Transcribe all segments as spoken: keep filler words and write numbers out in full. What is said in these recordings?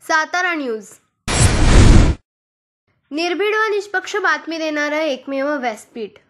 Satara news, निर्भीड व निष्पक्ष बातमी देणारं एकमेव व्यासपीठ।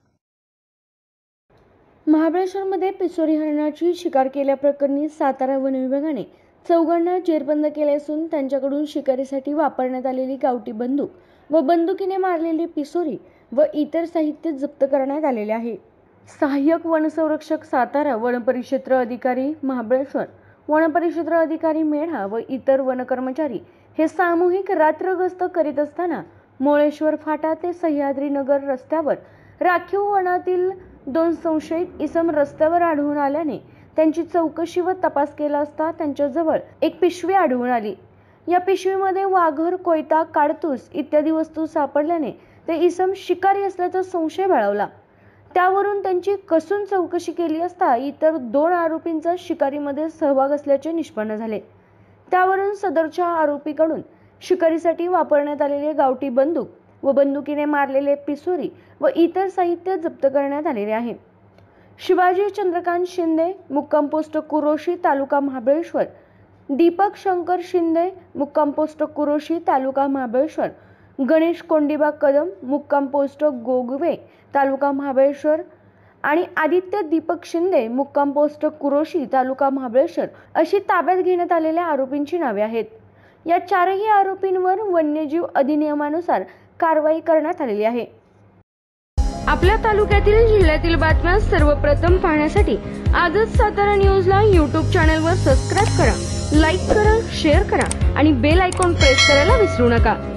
महाबळेश्वरमध्ये पिसोरी हरणाची शिकार केल्याप्रकरणी सातारा वन विभागाने चौघांना जेरबंद केले असून त्यांच्याकडून शिकारीसाठी वापरण्यात आलेली गावठी बंदूक व बंदुकीने मारलेली पिसोरी व इतर साहित्य जप्त करण्यात आलेले आहे। सहाय्यक वनसंरक्षक सातारा, वनपरिक्षेत्र अधिकारी महाबळेश्वर, वनपरिक्षेत्र अधिकारी मेढा व इतर वनकर्मचारी हे सामूहिक रात्र गस्त करीत असताना मोळेश्वर फाटा ते सह्याद्री नगर रस्त्यावर राखीव वनातील दोन संशयित इसम रस्त्यावर आढळून आल्याने त्यांची चौकशी व तपास केला असता त्यांच्याजवळ एक पिशवी आढळून आली। या पिशवीमध्ये वाघर, कोयता, काडतूस इत्यादी वस्तू सापडल्याने ते इसम शिकारी असल्याचा संशय बळावला। त्यावरून त्यांची कसून चौकशी केली असता इतर दोन आरोपींचा शिकारीमध्ये सहभाग असल्याचे निष्पन्न झाले। त्यावरून सदरच्या आरोपीकडून शिकारीसाठी वापरण्यात आलेली गावठी बंदूक व बंदुकीने मारलेले पिसोरी व इतर साहित्य जप्त करण्यात आलेले आहे। शिवाजी चंद्रकांत शिंदे, मुक्काम पोस्ट कुरोशी, तालुका महाबळेश्वर, दीपक शंकर शिंदे, मुक्काम पोस्ट कुरोशी, तालुका महाबळेश्वर, गणेश कोंडीबा कदम, मुक्काम पोस्ट गोगवे, तालुका महाबळेश्वर आणि आदित्य दीपक शिंदे, मुक्काम पोस्ट कुरोशी, तालुका महाबळेश्वर अशी ताब्यात घेण्यात आलेल्या आरोपींची नावे आहेत। या चारही आरोपींवर वन्यजीव अधिनियमानुसार कारवाई करण्यात आलेली आहे। आपल्या तालुक्यातील जिल्ह्यातील बातम्या सर्वप्रथम पाहण्यासाठी आजच सातारा न्यूजला यूट्यूब चॅनलवर सबस्क्राईब करा, लाईक करा, शेअर करा आणि बेल आयकॉन प्रेस करायला विसरू नका।